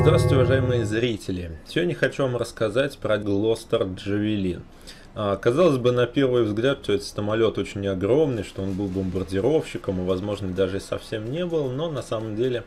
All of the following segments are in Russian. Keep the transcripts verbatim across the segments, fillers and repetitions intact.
Здравствуйте, уважаемые зрители! Сегодня хочу вам рассказать про Gloster Javelin. Казалось бы, на первый взгляд, что этот самолет очень огромный, что он был бомбардировщиком и, возможно, даже и совсем не был, но на самом деле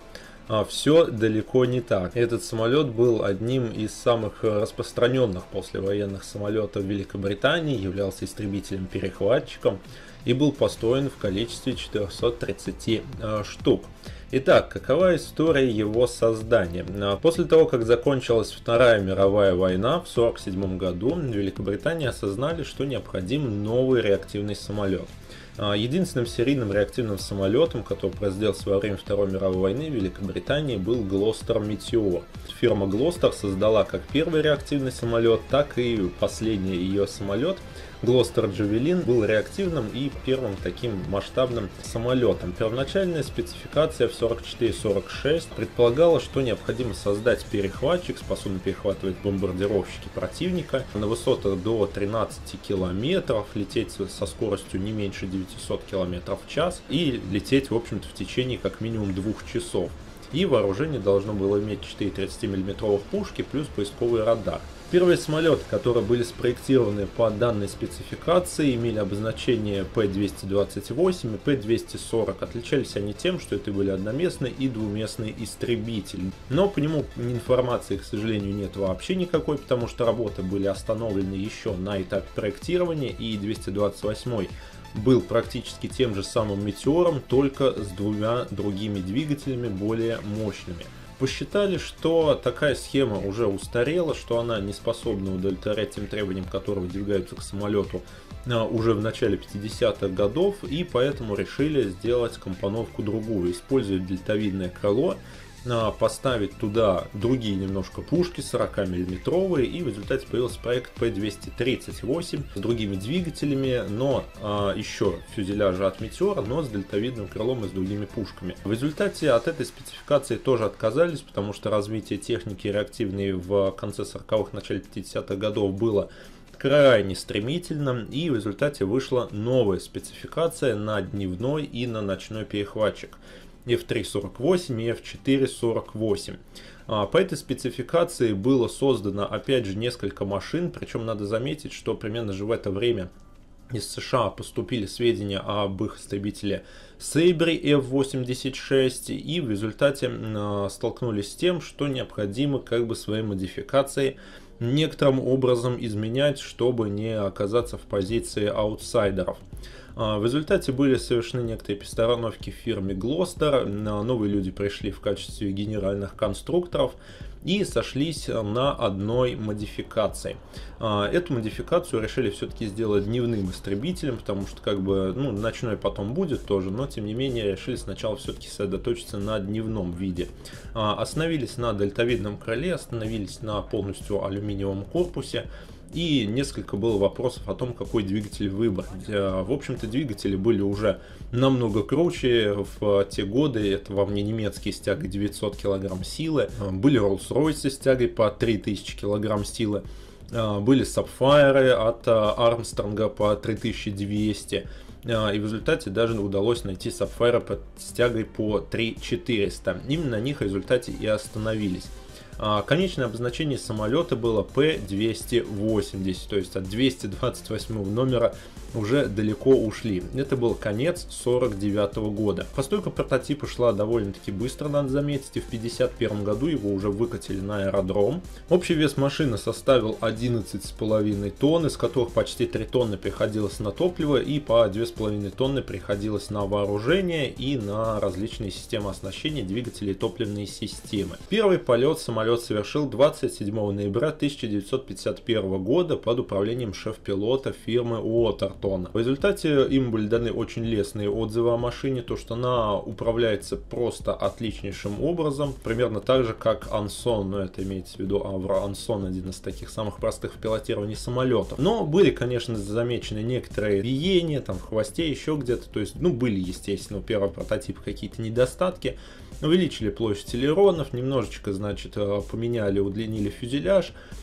все далеко не так. Этот самолет был одним из самых распространенных послевоенных самолетов Великобритании, являлся истребителем-перехватчиком и был построен в количестве четырёхсот тридцати штук. Итак, какова история его создания? После того, как закончилась Вторая мировая война в сорок седьмом году, в Великобритании осознали, что необходим новый реактивный самолет. Единственным серийным реактивным самолетом, который производился во время Второй мировой войны в Великобритании, был Gloster Meteor. Фирма Gloster создала как первый реактивный самолет, так и последний ее самолет. Gloster Javelin был реактивным и первым таким масштабным самолетом. Первоначальная спецификация в сорок четыре сорок шесть предполагала, что необходимо создать перехватчик, способный перехватывать бомбардировщики противника на высотах до тринадцати километров, лететь со скоростью не меньше девятисот километров в час и лететь, в общем-то, в течение как минимум двух часов. И вооружение должно было иметь четыре тридцатимиллиметровых пушки плюс поисковый радар. Первые самолеты, которые были спроектированы по данной спецификации, имели обозначение П двести двадцать восемь и П двести сорок. Отличались они тем, что это были одноместный и двуместный истребитель. Но по нему информации, к сожалению, нет вообще никакой, потому что работы были остановлены еще на этапе проектирования, и двести двадцать восемь был практически тем же самым Метеором, только с двумя другими двигателями, более мощными. Посчитали, что такая схема уже устарела, что она не способна удовлетворять тем требованиям, которые выдвигаются к самолету уже в начале пятидесятых годов, и поэтому решили сделать компоновку другую, использовать дельтовидное крыло, поставить туда другие немножко пушки сорокамиллиметровые, и в результате появился проект П двести тридцать восемь с другими двигателями, но а, еще фюзеляжа от Метеора, но с дельтовидным крылом и с другими пушками. В результате от этой спецификации тоже отказались, потому что развитие техники реактивной в конце сороковых, начале пятидесятых годов было крайне стремительно, и в результате вышла новая спецификация на дневной и на ночной перехватчик. эф три сорок восемь и эф четыре сорок восемь. По этой спецификации было создано опять же несколько машин, причем надо заметить, что примерно же в это время из США поступили сведения об их истребителе Sabre эф восемьдесят шесть, и в результате столкнулись с тем, что необходимо как бы свои модификации некоторым образом изменять, чтобы не оказаться в позиции аутсайдеров. В результате были совершены некоторые перестановки в фирме Gloster, новые люди пришли в качестве генеральных конструкторов и сошлись на одной модификации. Эту модификацию решили все-таки сделать дневным истребителем, потому что как бы, ну, ночной потом будет тоже, но тем не менее решили сначала все-таки сосредоточиться на дневном виде. Остановились на дельтовидном крыле, остановились на полностью алюминиевом корпусе. И несколько было вопросов о том, какой двигатель выбрать. В общем-то, двигатели были уже намного круче в те годы. Это вам не немецкие с тягой девятьсот килограмм силы. Были Rolls-Royce с тягой по три тысячи килограмм силы. Были Sapphire от Armstrong по три тысячи двести. И в результате даже удалось найти Sapphire с тягой по три тысячи четыреста. Именно на них в результате и остановились. Конечное обозначение самолета было П двести восемьдесят, то есть от двухсот двадцати восьмого номера уже далеко ушли. Это был конец сорок девятого года. Постройка прототипа шла довольно-таки быстро, надо заметить, и в пятьдесят первом году его уже выкатили на аэродром. Общий вес машины составил одиннадцать с половиной тонн, из которых почти три тонны приходилось на топливо и по две с половиной тонны приходилось на вооружение и на различные системы оснащения, двигатели и топливные системы. Первый полет самолет совершил двадцать седьмого ноября тысяча девятьсот пятьдесят первого года под управлением шеф-пилота фирмы Уотертон. В результате им были даны очень лестные отзывы о машине, то что она управляется просто отличнейшим образом, примерно так же как Ансон, но это имеется в виду Авро Ансон, один из таких самых простых в пилотировании самолетов. Но были, конечно, замечены некоторые биения там в хвосте, еще где-то, то есть, ну, были, естественно, у первого прототипа какие-то недостатки. Увеличили площадь элеронов, немножечко, значит, поменяли, удлинили фюзеляж.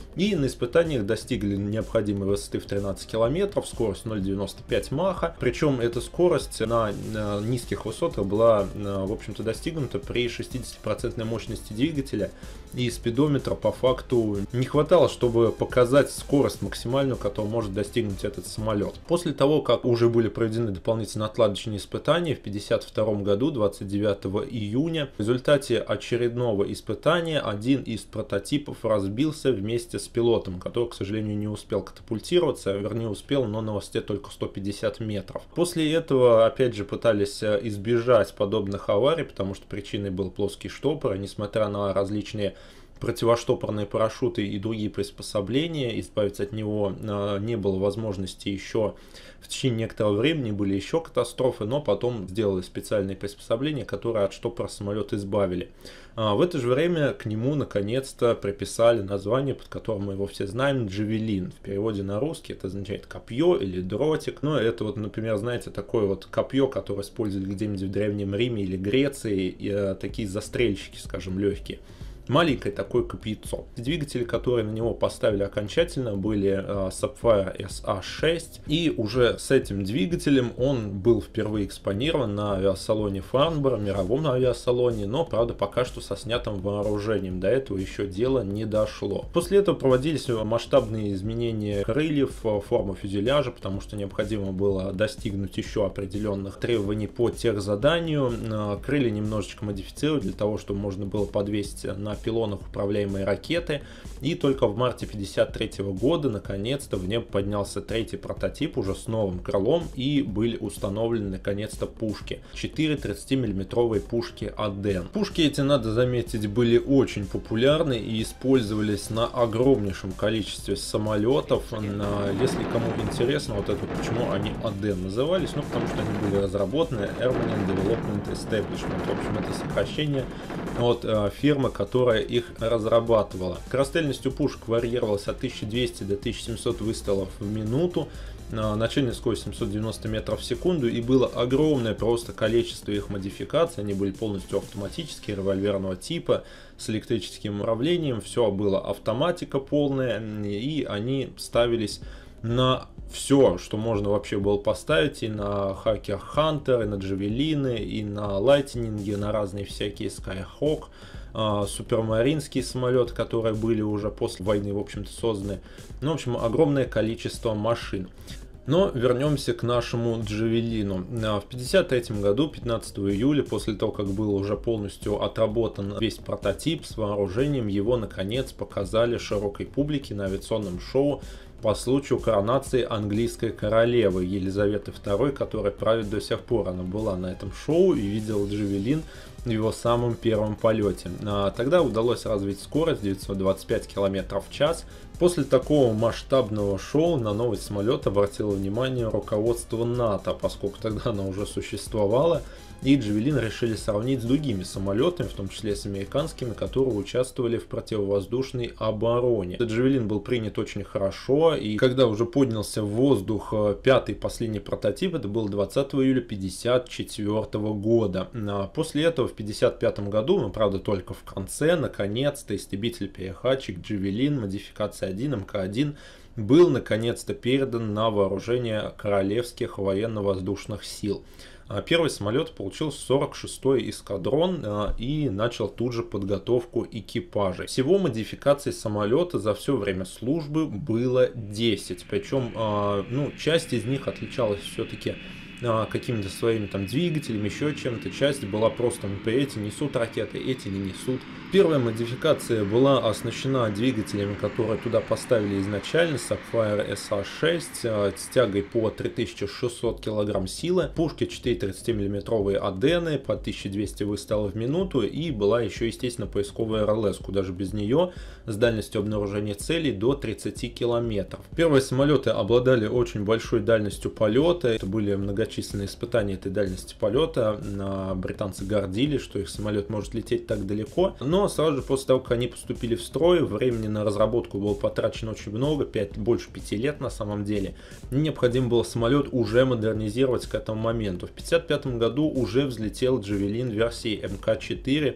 И на испытаниях достигли необходимой высоты в тринадцать километров, скорость ноль целых девяносто пять маха. Причем эта скорость на, на низких высотах была, в общем-то, достигнута при шестидесятипроцентной мощности двигателя. И спидометра по факту не хватало, чтобы показать скорость максимальную, которую может достигнуть этот самолет. После того, как уже были проведены дополнительные отладочные испытания в пятьдесят втором году, двадцать девятого июня, в результате очередного испытания один из прототипов разбился вместе с пилотом, который, к сожалению, не успел катапультироваться, вернее успел, но на высоте только сто пятьдесят метров. После этого, опять же, пытались избежать подобных аварий, потому что причиной был плоский штопор, и несмотря на различные противоштопорные парашюты и другие приспособления, избавиться от него не было возможности еще в течение некоторого времени, были еще катастрофы, но потом сделали специальные приспособления, которые от штопора самолета избавили. В это же время к нему наконец-то приписали название, под которым мы его все знаем, Джавелин. В переводе на русский это означает копье или дротик. Но это вот, например, знаете, такое вот копье, которое использовали где-нибудь в Древнем Риме или Греции, и такие застрельщики, скажем, легкие. Маленькое такое копьецо. Двигатели, которые на него поставили окончательно, были uh, Sapphire эс а шесть. И уже с этим двигателем он был впервые экспонирован на авиасалоне Farnborough, мировом авиасалоне, но, правда, пока что со снятым вооружением. До этого еще дело не дошло. После этого проводились масштабные изменения крыльев, формы фюзеляжа, потому что необходимо было достигнуть еще определенных требований по техзаданию. Крылья немножечко модифицировали для того, чтобы можно было подвесить на пилонах управляемые ракеты. И только в марте пятьдесят третьего года наконец-то в небо поднялся третий прототип уже с новым крылом, и были установлены наконец-то пушки. четыре тридцатимиллиметровые пушки Аден. Пушки эти, надо заметить, были очень популярны и использовались на огромнейшем количестве самолетов. Если кому интересно, вот это почему они Аден назывались, ну потому что они были разработаны Armament Development Establishment. В общем, это сокращение от э, фирмы, которая их разрабатывала. Скорострельностью пушек варьировалась от тысячи двухсот до тысячи семисот выстрелов в минуту, начальная скорость семьсот девяносто метров в секунду, и было огромное просто количество их модификаций. Они были полностью автоматические, револьверного типа, с электрическим управлением, все было автоматика полная, и они ставились на все, что можно вообще было поставить, и на Хакер Хантер, и на Джавелины, и на Лайтнинги, на разные всякие Skyhawk, супермаринские самолеты, которые были уже после войны, в общем-то, созданы. Ну, в общем, огромное количество машин. Но вернемся к нашему Джавелину. В пятьдесят третьем году, пятнадцатого июля, после того, как был уже полностью отработан весь прототип с вооружением, его наконец показали широкой публике на авиационном шоу по случаю коронации английской королевы Елизаветы второй, которая правит до сих пор. Она была на этом шоу и видела Джавелин в его самом первом полете. Тогда удалось развить скорость девятьсот двадцать пять километров в час. После такого масштабного шоу на новый самолет обратило внимание руководство НАТО, поскольку тогда она уже существовала, и Джавелин решили сравнить с другими самолетами, в том числе с американскими, которые участвовали в противовоздушной обороне. Джавелин был принят очень хорошо, и когда уже поднялся в воздух пятый последний прототип, это был двадцатого июля пятьдесят четвёртого года. После этого в пятьдесят пятом году, но правда только в конце, наконец-то истребитель-перехватчик Джавелин модификация один эм ка один был наконец-то передан на вооружение Королевских военно-воздушных сил. Первый самолет получил сорок шестой эскадрон и начал тут же подготовку экипажей. Всего модификаций самолета за все время службы было десять. Причем ну, часть из них отличалась все-таки какими-то своими там двигателями, еще чем-то. Часть была просто, например, эти несут ракеты, эти не несут. Первая модификация была оснащена двигателями, которые туда поставили изначально, Sapphire эс а шесть, с тягой по три тысячи шестьсот килограмм силы, пушки четыре тридцатимиллиметровые Адены по тысяча двести выстрелов в минуту, и была еще, естественно, поисковая эр эл эс, куда же без нее, с дальностью обнаружения целей до тридцати километров. Первые самолеты обладали очень большой дальностью полета, это были многочисленные испытания этой дальности полета, британцы гордились, что их самолет может лететь так далеко, но сразу же после того, как они поступили в строй, времени на разработку было потрачено очень много, пять, больше пяти лет на самом деле. Необходимо было самолет уже модернизировать к этому моменту. В пятьдесят пятом году уже взлетел Джавелин версии эм ка четыре.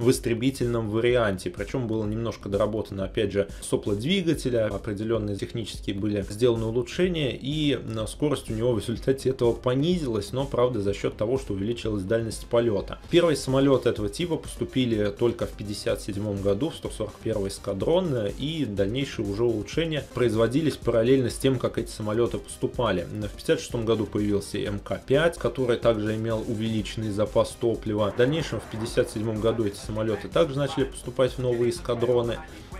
в истребительном варианте. Причем было немножко доработано, опять же, сопло двигателя, определенные технические были сделаны улучшения, и скорость у него в результате этого понизилась, но, правда, за счет того, что увеличилась дальность полета. Первые самолеты этого типа поступили только в пятьдесят седьмом году в сто сорок первый эскадрон, и дальнейшие уже улучшения производились параллельно с тем, как эти самолеты поступали. В пятьдесят шестом году появился эм ка пять, который также имел увеличенный запас топлива. В дальнейшем в пятьдесят седьмом году эти самолеты также начали поступать в новые эскадроны.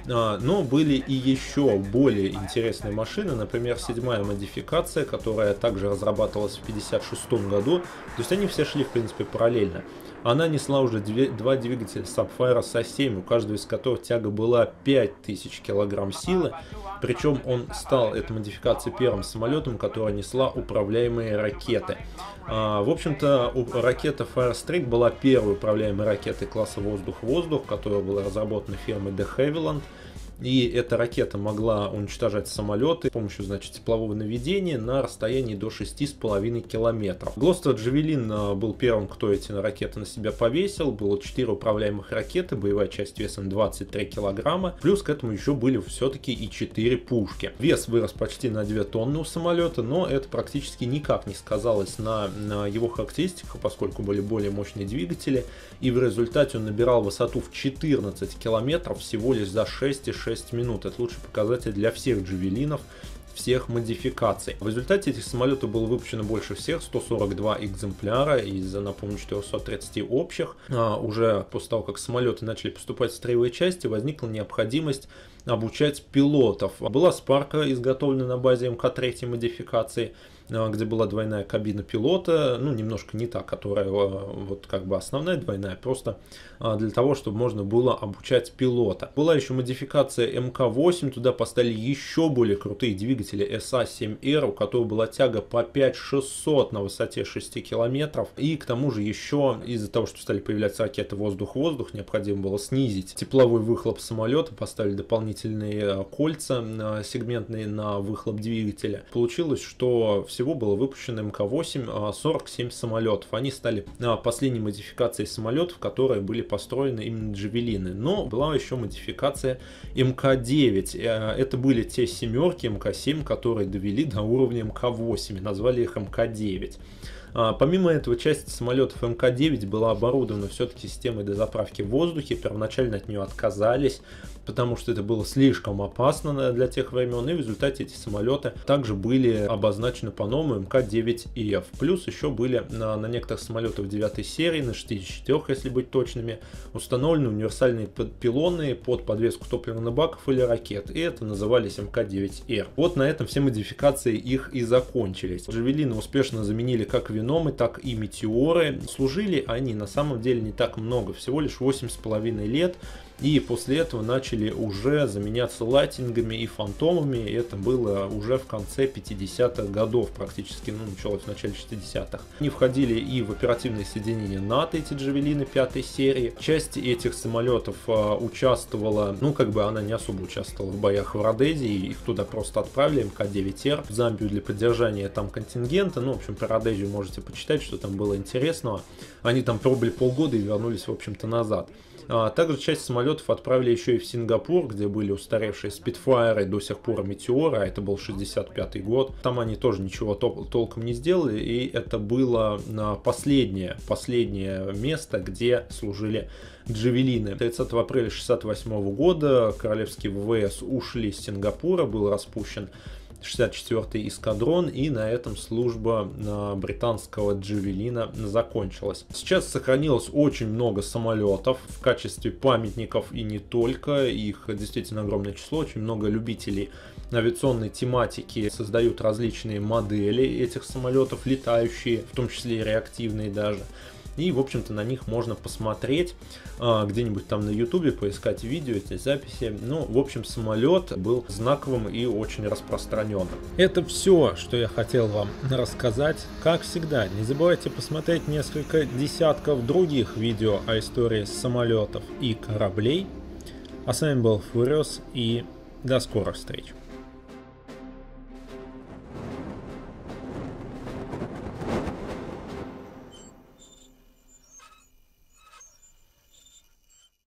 Но были и еще более интересные машины, например, седьмая модификация, которая также разрабатывалась в пятьдесят шестом году. То есть они все шли, в принципе, параллельно. Она несла уже два двигателя Sapphire эс а семь, у каждого из которых тяга была пять тысяч килограмм силы. Причем он стал, эта модификация, первым самолетом, которая несла управляемые ракеты. А, в общем-то, ракета Firestreak была первой управляемой ракетой класса воздух-воздух, которая была разработана фирмой де Havilland. И эта ракета могла уничтожать самолеты с помощью, значит, теплового наведения на расстоянии до шести с половиной километров. Глостер Джавелин был первым, кто эти ракеты на себя повесил. Было четыре управляемых ракеты, боевая часть весом двадцать три килограмма. Плюс к этому еще были все-таки и четыре пушки. Вес вырос почти на две тонны у самолета, но это практически никак не сказалось на, на его характеристиках, поскольку были более мощные двигатели. И в результате он набирал высоту в четырнадцать километров всего лишь за шесть и шесть минут. Это лучший показатель для всех джавелинов, всех модификаций. В результате этих самолетов было выпущено больше всех, сто сорок два экземпляра из, напомню, четырёхсот тридцати общих. А, уже после того, как самолеты начали поступать в строевые части, возникла необходимость обучать пилотов. Была спарка, изготовлена на базе эм ка три модификации, где была двойная кабина пилота, ну немножко не та, которая вот как бы основная двойная, просто для того, чтобы можно было обучать пилота. Была еще модификация эм ка восемь, туда поставили еще более крутые двигатели эс а семь эр, у которого была тяга по пять тысяч шестьсот на высоте шести километров, и к тому же еще из-за того, что стали появляться ракеты воздух-воздух, необходимо было снизить тепловой выхлоп самолета, поставили дополнительные кольца сегментные на выхлоп двигателя. Получилось, что все Всего было выпущено эм ка восемь сорок семь самолетов. Они стали последней модификацией самолетов, которые были построены именно джавелины. Но была еще модификация эм ка девять. Это были те семерки эм ка семь, которые довели до уровня эм ка восемь. Назвали их эм ка девять. Помимо этого, часть самолетов эм ка девять была оборудована все-таки системой дозаправки в воздухе. Первоначально от нее отказались, потому что это было слишком опасно для тех времен, и в результате эти самолеты также были обозначены по-новому эм ка девять эф. Плюс еще были на, на некоторых самолетах девятой серии, на шестидесяти четырёх, если быть точными, установлены универсальные пилоны под подвеску топливных баков или ракет, и это назывались эм ка девять эр. Вот на этом все модификации их и закончились. Джавелины успешно заменили как Веномы, так и Метеоры. Служили они на самом деле не так много, всего лишь восемь с половиной лет. И после этого начали уже заменяться лайтингами и фантомами. И это было уже в конце пятидесятых годов практически, ну, началось в начале шестидесятых. Они входили и в оперативные соединения НАТО, эти джавелины пятой серии. Часть этих самолетов а, участвовала, ну, как бы она не особо участвовала в боях в Родезии. Их туда просто отправили, эм ка девять эр, в Замбию для поддержания там контингента. Ну, в общем, про Родезию можете почитать, что там было интересного. Они там пробыли полгода и вернулись, в общем-то, назад. Также часть самолетов отправили еще и в Сингапур, где были устаревшие спитфайры, до сих пор Метеоры, а это был шестьдесят пятый год. Там они тоже ничего тол толком не сделали, и это было последнее, последнее место, где служили джавелины. тридцатого апреля шестьдесят восьмого года королевские ВВС ушли из Сингапура, был распущен шестьдесят четвёртый эскадрон, и на этом служба британского джавелина закончилась. Сейчас сохранилось очень много самолетов в качестве памятников, и не только. Их действительно огромное число, очень много любителей авиационной тематики создают различные модели этих самолетов, летающие, в том числе и реактивные даже. И, в общем-то, на них можно посмотреть а, где-нибудь там на ютубе, поискать видео, эти записи. Ну, в общем, самолет был знаковым и очень распространенным. Это все, что я хотел вам рассказать. Как всегда, не забывайте посмотреть несколько десятков других видео о истории самолетов и кораблей. А с вами был Фуриос, и до скорых встреч.